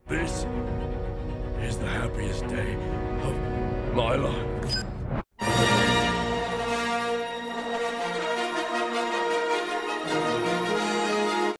This is the happiest day of my life.